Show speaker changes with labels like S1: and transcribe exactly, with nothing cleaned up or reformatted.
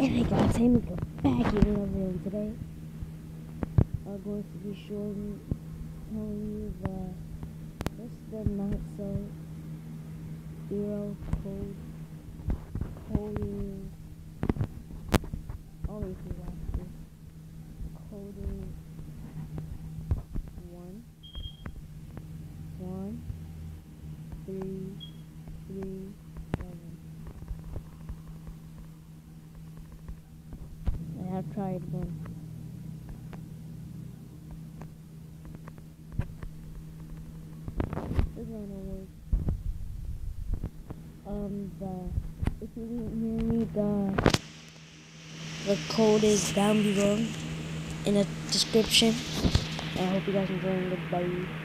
S1: Hey guys, hey Mika back in another video. Today I'm going to be showing telling you the what's the not so zero code code is only if you watch this. Code is one one three three seven. I have tried one. This one will work. Um, the if you didn't hear me, the the code is down below in the description. I hope you guys enjoying. Goodbye.